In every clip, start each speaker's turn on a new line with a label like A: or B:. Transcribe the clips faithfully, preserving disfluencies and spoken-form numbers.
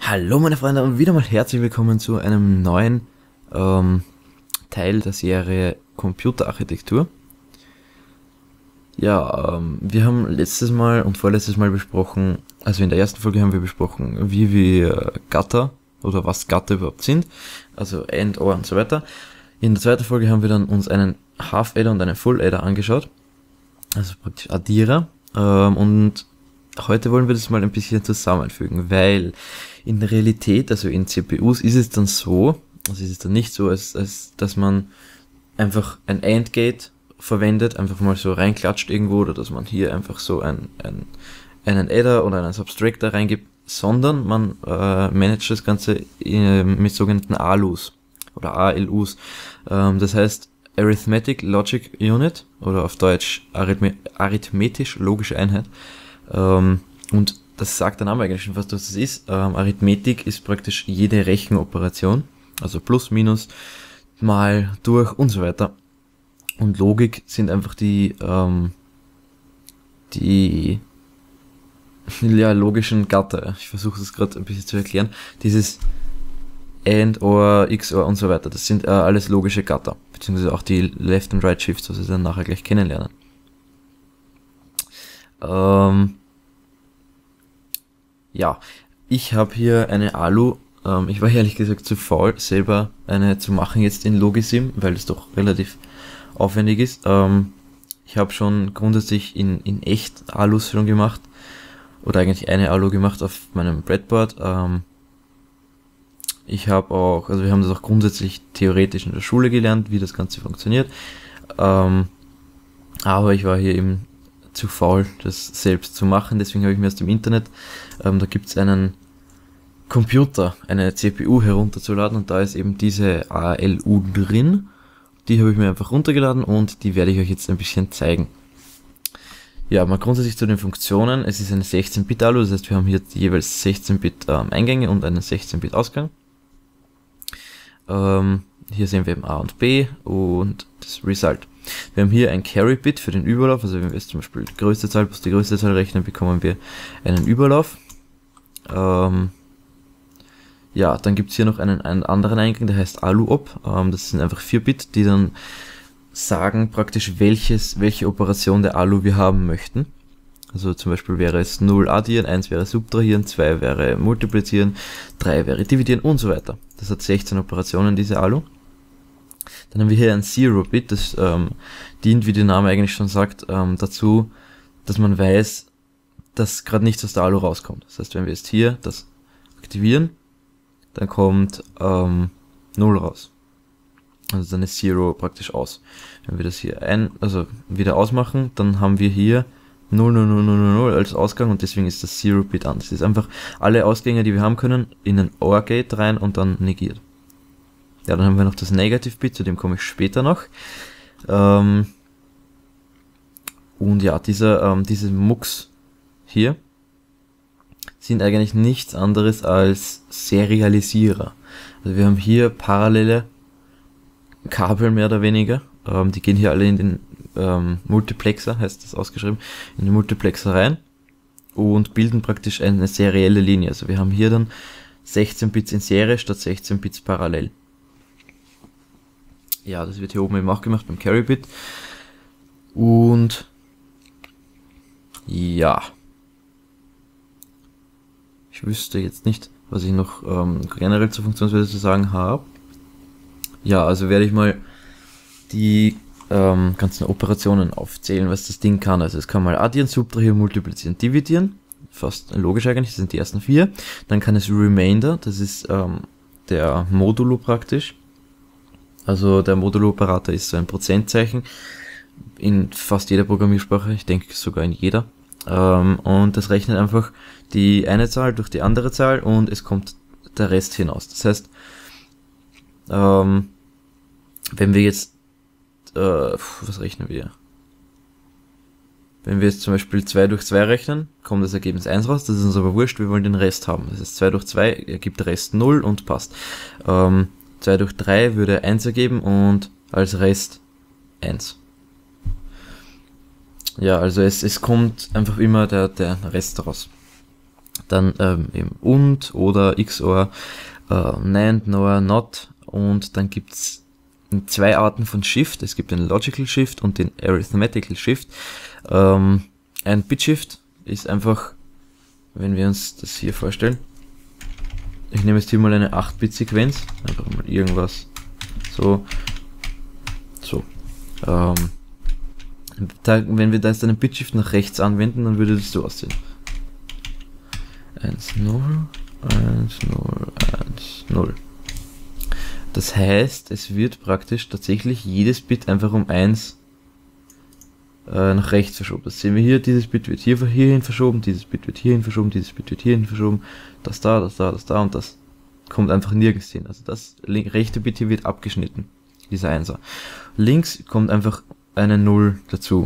A: Hallo meine Freunde und wieder mal herzlich willkommen zu einem neuen ähm, Teil der Serie Computerarchitektur. Ja, ähm, wir haben letztes Mal und vorletztes Mal besprochen, also in der ersten Folge haben wir besprochen, wie wir Gatter oder was Gatter überhaupt sind, also AND, OR und so weiter. In der zweiten Folge haben wir dann uns einen Half-Adder und einen Full-Adder angeschaut, also praktisch Addierer, ähm, und heute wollen wir das mal ein bisschen zusammenfügen, weil in der Realität, also in C P Us, ist es dann so, also ist es dann nicht so, als, als dass man einfach ein AND-Gate verwendet, einfach mal so reinklatscht irgendwo, oder dass man hier einfach so ein, ein, einen Adder oder einen Subtractor reingibt, sondern man äh, managt das Ganze äh, mit sogenannten A L Us oder A L Us. Ähm, das heißt Arithmetic Logic Unit oder auf Deutsch Arithme arithmetisch-logische Einheit. Ähm, und das sagt der Name eigentlich schon, was das ist. Ähm, Arithmetik ist praktisch jede Rechenoperation, also plus, minus, mal, durch und so weiter. Und Logik sind einfach die, ähm, die ja, logischen Gatter. Ich versuche es gerade ein bisschen zu erklären. Dieses AND, OR, X O R und so weiter, das sind äh, alles logische Gatter, beziehungsweise auch die Left and Right Shifts, was wir dann nachher gleich kennenlernen. Ähm, ja, ich habe hier eine Alu. Ähm, ich war ehrlich gesagt zu faul, selber eine zu machen jetzt in Logisim, weil es doch relativ aufwendig ist. Ähm, ich habe schon grundsätzlich in, in echt Alus schon gemacht, oder eigentlich eine Alu gemacht auf meinem Breadboard. Ähm, ich habe auch, also wir haben das auch grundsätzlich theoretisch in der Schule gelernt, wie das Ganze funktioniert. Ähm, aber ich war hier eben zu faul, das selbst zu machen, deswegen habe ich mir aus dem Internet, ähm, da gibt es einen Computer, eine C P U herunterzuladen, und da ist eben diese A L U drin. Die habe ich mir einfach runtergeladen und die werde ich euch jetzt ein bisschen zeigen. Ja, mal grundsätzlich zu den Funktionen. Es ist eine sechzehn Bit Alu, das heißt wir haben hier jeweils sechzehn Bit ähm, Eingänge und einen sechzehn Bit Ausgang. Ähm, hier sehen wir eben A und B und das Result. Wir haben hier ein Carry-Bit für den Überlauf, also wenn wir jetzt zum Beispiel die größte Zahl plus die größte Zahl rechnen, bekommen wir einen Überlauf. Ähm, ja, dann gibt es hier noch einen, einen anderen Eingang, der heißt AluOp. Ähm, das sind einfach vier Bit, die dann sagen praktisch, welches, welche Operation der Alu wir haben möchten. Also zum Beispiel wäre es null addieren, eins wäre subtrahieren, zwei wäre multiplizieren, drei wäre dividieren und so weiter. Das hat sechzehn Operationen, diese Alu. Dann haben wir hier ein Zero-Bit, das ähm, dient, wie der Name eigentlich schon sagt, ähm, dazu, dass man weiß, dass gerade nichts aus der Alu rauskommt. Das heißt, wenn wir jetzt hier das aktivieren, dann kommt ähm, null raus. Also dann ist Zero praktisch aus. Wenn wir das hier ein, also wieder ausmachen, dann haben wir hier null null null null null als Ausgang, und deswegen ist das Zero-Bit an. Das ist einfach alle Ausgänge, die wir haben können, in ein OR-Gate rein und dann negiert. Ja, dann haben wir noch das Negative-Bit, zu dem komme ich später noch. Ähm, und ja, diese, ähm, diese Mux hier sind eigentlich nichts anderes als Serialisierer. Also wir haben hier parallele Kabel mehr oder weniger. Ähm, die gehen hier alle in den ähm, Multiplexer, heißt das ausgeschrieben, in den Multiplexer rein und bilden praktisch eine serielle Linie. Also wir haben hier dann sechzehn Bits in Serie statt sechzehn Bits parallel. Ja, das wird hier oben eben auch gemacht beim Carry-Bit. Und ja, ich wüsste jetzt nicht, was ich noch ähm, generell zur Funktionsweise zu sagen habe. Ja, also werde ich mal die ähm, ganzen Operationen aufzählen, was das Ding kann. Also es kann mal addieren, subtrahieren, multiplizieren, dividieren. Fast logisch eigentlich, das sind die ersten vier. Dann kann es Remainder, das ist ähm, der Modulo praktisch. Also der Modulo-Operator ist so ein Prozentzeichen in fast jeder Programmiersprache, ich denke sogar in jeder. Ähm, und das rechnet einfach die eine Zahl durch die andere Zahl und es kommt der Rest hinaus. Das heißt, ähm, wenn wir jetzt, äh, was rechnen wir? Wenn wir jetzt zum Beispiel zwei durch zwei rechnen, kommt das Ergebnis eins raus, das ist uns aber wurscht, wir wollen den Rest haben. Das heißt, zwei durch zwei ergibt Rest null und passt. Ähm, zwei durch drei würde eins ergeben und als Rest eins. Ja, also es, es kommt einfach immer der, der Rest raus. Dann ähm, eben und oder X O R, äh, NAND, NOR, NOT, und dann gibt's zwei Arten von Shift. Es gibt den Logical Shift und den Arithmetical Shift. Ähm, ein Bit Shift ist einfach, wenn wir uns das hier vorstellen, ich nehme jetzt hier mal eine acht Bit Sequenz, einfach mal irgendwas, so, so, ähm, da, wenn wir da jetzt einen Bit Shift nach rechts anwenden, dann würde das so aussehen. eins, null, eins, null, eins, null. Das heißt, es wird praktisch tatsächlich jedes Bit einfach um eins äh, nach rechts verschoben. Das sehen wir hier, dieses Bit wird hier hierhin verschoben, dieses Bit wird hierhin verschoben, dieses Bit wird hierhin verschoben, das da, das da, das da, und das kommt einfach nirgends hin. Also das rechte Bit hier wird abgeschnitten, dieser Einser. Links kommt einfach eine null dazu.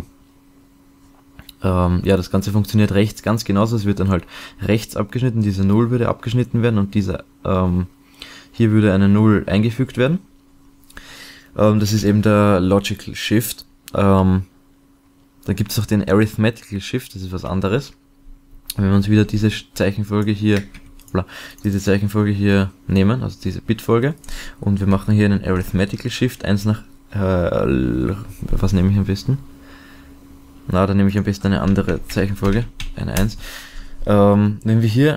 A: Ähm, ja, das Ganze funktioniert rechts ganz genauso. Es wird dann halt rechts abgeschnitten, diese null würde abgeschnitten werden und dieser ähm, hier würde eine null eingefügt werden. Ähm, das ist eben der Logical Shift. Ähm, da gibt es auch den Arithmetical Shift, das ist was anderes. Wenn wir uns wieder diese Zeichenfolge hier, diese Zeichenfolge hier nehmen, also diese Bitfolge, und wir machen hier einen Arithmetical Shift, eins nach, äh, was nehme ich am besten? Na, dann nehme ich am besten eine andere Zeichenfolge, eine eins. Ähm, wenn wir hier,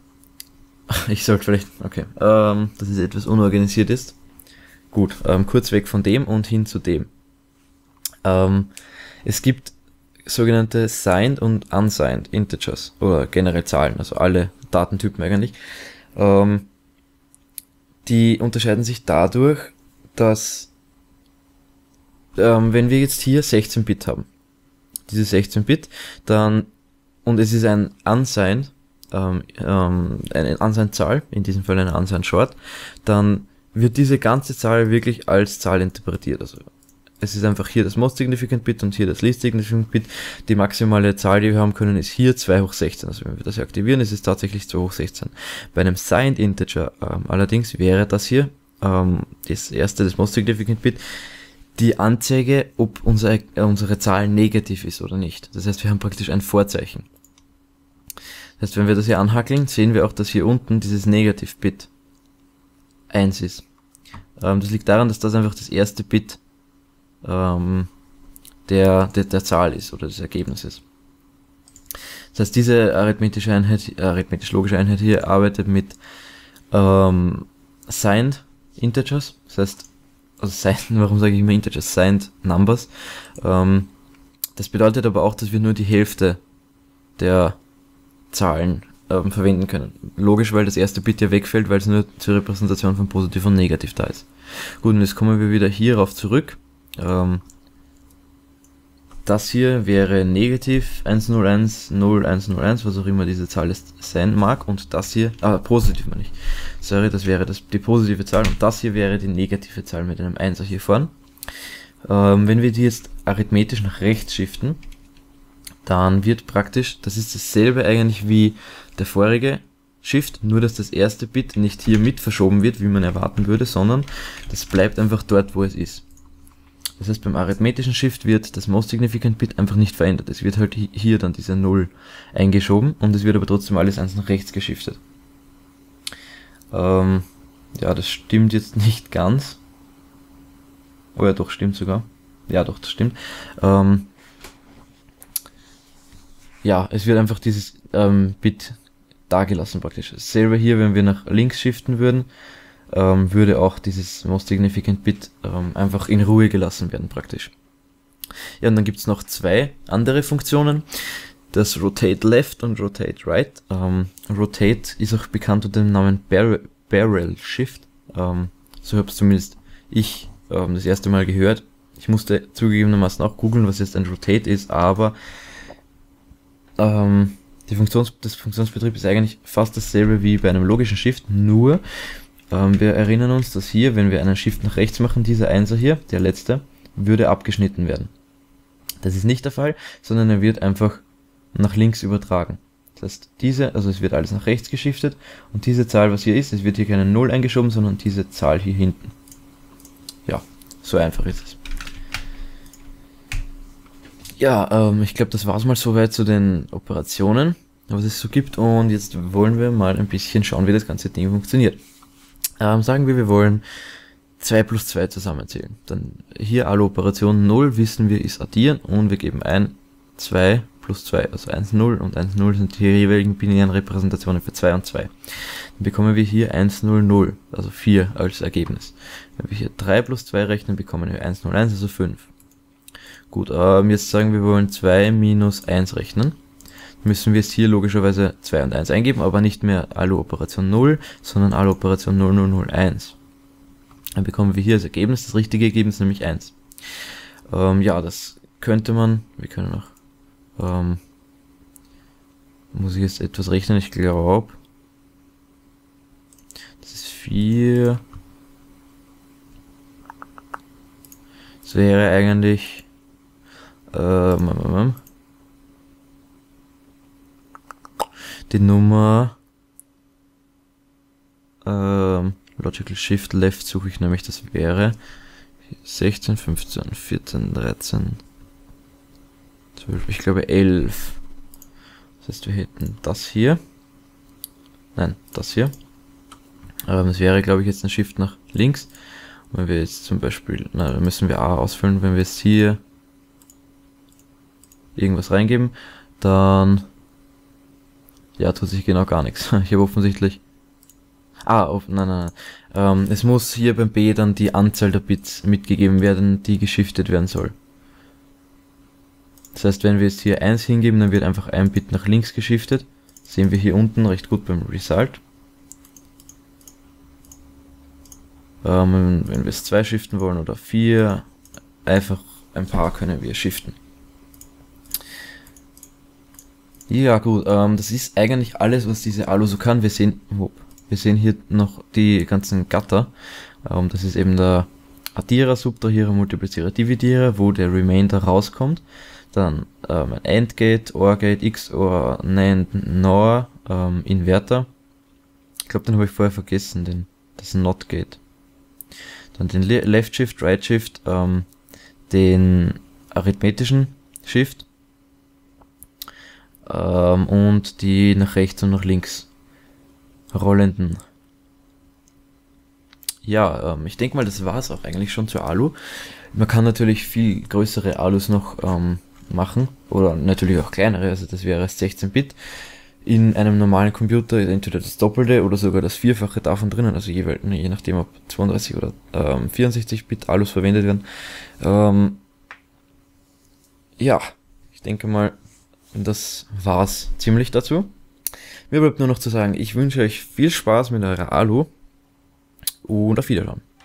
A: ich sollte vielleicht, okay, ähm, dass es etwas unorganisiert ist. Gut, ähm, kurz weg von dem und hin zu dem. Ähm, es gibt sogenannte Signed und Unsigned Integers, oder generell Zahlen, also alle Datentypen eigentlich. Ähm, die unterscheiden sich dadurch, dass, ähm, wenn wir jetzt hier sechzehn Bit haben, diese sechzehn Bit, dann, und es ist ein Unsigned, ähm, ähm, eine Unsigned-Zahl, in diesem Fall eine Unsigned-Short, dann wird diese ganze Zahl wirklich als Zahl interpretiert. Also es ist einfach hier das Most Significant Bit und hier das Least Significant Bit. Die maximale Zahl, die wir haben können, ist hier zwei hoch sechzehn. Also wenn wir das hier aktivieren, ist es tatsächlich zwei hoch sechzehn. Bei einem Signed Integer ähm, allerdings wäre das hier, ähm, das erste, das Most Significant Bit, die Anzeige, ob unsere, äh, unsere Zahl negativ ist oder nicht. Das heißt, wir haben praktisch ein Vorzeichen. Das heißt, wenn wir das hier anhackeln, sehen wir auch, dass hier unten dieses Negativ-Bit eins ist. Ähm, das liegt daran, dass das einfach das erste Bit ähm, der, der, der Zahl ist oder des Ergebnisses. Das heißt, diese arithmetische Einheit, arithmetisch-logische Einheit hier arbeitet mit ähm, Signed Integers. Das heißt, also Signed, warum sage ich immer Integers? Signed Numbers. Ähm, das bedeutet aber auch, dass wir nur die Hälfte der Zahlen ähm, verwenden können. Logisch, weil das erste Bit ja wegfällt, weil es nur zur Repräsentation von positiv und negativ da ist. Gut, und jetzt kommen wir wieder hierauf zurück. Ähm, das hier wäre negativ eins null eins null eins null eins, was auch immer diese Zahl ist, sein mag, und das hier, ah, positiv meine ich, sorry, das wäre das, die positive Zahl, und das hier wäre die negative Zahl mit einem Einser hier vorn. Ähm, wenn wir die jetzt arithmetisch nach rechts shiften, dann wird praktisch, das ist dasselbe eigentlich wie der vorige Shift, nur dass das erste Bit nicht hier mit verschoben wird, wie man erwarten würde, sondern das bleibt einfach dort, wo es ist. Das heißt, beim arithmetischen Shift wird das Most Significant Bit einfach nicht verändert. Es wird halt hier dann diese null eingeschoben und es wird aber trotzdem alles eins nach rechts geschiftet. Ähm, ja, das stimmt jetzt nicht ganz. Oh ja, doch, stimmt sogar. Ja, doch, das stimmt. Ähm, ja, es wird einfach dieses ähm, Bit dagelassen praktisch. Selber hier, wenn wir nach links shiften würden, ähm, würde auch dieses Most Significant Bit ähm, einfach in Ruhe gelassen werden praktisch. Ja, und dann gibt es noch zwei andere Funktionen. Das Rotate Left und Rotate Right. Ähm, Rotate ist auch bekannt unter dem Namen Bar Barrel Shift. Ähm, so habe es zumindest ich ähm, das erste Mal gehört. Ich musste zugegebenermaßen auch googeln, was jetzt ein Rotate ist, aber ähm, die Funktions das Funktionsbetrieb ist eigentlich fast dasselbe wie bei einem logischen Shift, nur ähm, wir erinnern uns, dass hier, wenn wir einen Shift nach rechts machen, dieser Einser hier, der letzte, würde abgeschnitten werden. Das ist nicht der Fall, sondern er wird einfach nach links übertragen. Das heißt, diese, also es wird alles nach rechts geschiftet und diese Zahl, was hier ist, es wird hier keine null eingeschoben, sondern diese Zahl hier hinten. Ja, so einfach ist es. Ja, ähm, ich glaube, das war's mal soweit zu den Operationen. was es so gibt. Und jetzt wollen wir mal ein bisschen schauen, wie das ganze Ding funktioniert. Ähm, sagen wir, wir wollen zwei plus zwei zusammenzählen. Dann hier alle Operationen null, wissen wir, ist addieren und wir geben ein zwei plus zwei, also eins null und eins null sind die jeweiligen binären Repräsentationen für zwei und zwei. Dann bekommen wir hier eins null null, also vier als Ergebnis. Wenn wir hier drei plus zwei rechnen, bekommen wir eins null eins, also fünf. Gut, ähm, jetzt sagen wir, wir wollen zwei minus eins rechnen. Müssen wir jetzt hier logischerweise zwei und eins eingeben, aber nicht mehr alle Operation null, sondern alle Operation null null null eins. Dann bekommen wir hier das Ergebnis, das richtige Ergebnis, nämlich eins. Ähm, ja, das könnte man, wir können noch, ähm, muss ich jetzt etwas rechnen, ich glaube, das ist vier, das wäre eigentlich, ähm, die Nummer, ähm, Logical Shift Left suche ich nämlich, das wäre sechzehn, fünfzehn, vierzehn, dreizehn, zwölf, ich glaube elf. Das heißt, wir hätten das hier. Nein, das hier. Aber das wäre, glaube ich, jetzt ein Shift nach links. Und wenn wir jetzt zum Beispiel, na, dann müssen wir A ausfüllen, wenn wir jetzt hier irgendwas reingeben, dann ja, tut sich genau gar nichts. Ich habe offensichtlich Ah, auf, nein, nein, nein. Ähm, es muss hier beim B dann die Anzahl der Bits mitgegeben werden, die geschiftet werden soll. Das heißt, wenn wir jetzt hier eins hingeben, dann wird einfach ein Bit nach links geschiftet. Sehen wir hier unten recht gut beim Result. Ähm, wenn wir es zwei shiften wollen oder vier, einfach ein paar können wir shiften. Ja gut, ähm, das ist eigentlich alles, was diese Alu so kann. Wir sehen, whoop, wir sehen hier noch die ganzen Gatter. Ähm, das ist eben der Addierer, Subtrahierer, Multiplizierer, Dividierer, wo der Remainder rauskommt. Dann ähm, ein AND-Gate, OR-Gate, X O R, NAND, NOR, ähm, Inverter. Ich glaube, den habe ich vorher vergessen, den, das Not-Gate. Dann den Le Left Shift, Right Shift, ähm, den arithmetischen Shift ähm, und die nach rechts und nach links rollenden. Ja, ähm, ich denke mal, das war es auch eigentlich schon zur Alu. Man kann natürlich viel größere Alus noch ähm, machen oder natürlich auch kleinere, also das wäre sechzehn Bit. In einem normalen Computer ist entweder das Doppelte oder sogar das Vierfache davon drinnen, also jeweils, je nachdem ob zweiunddreißig oder ähm, vierundsechzig Bit Alus verwendet werden. Ähm, ja, ich denke mal, das war's ziemlich dazu. Mir bleibt nur noch zu sagen, ich wünsche euch viel Spaß mit eurer Alu und auf Wiedersehen.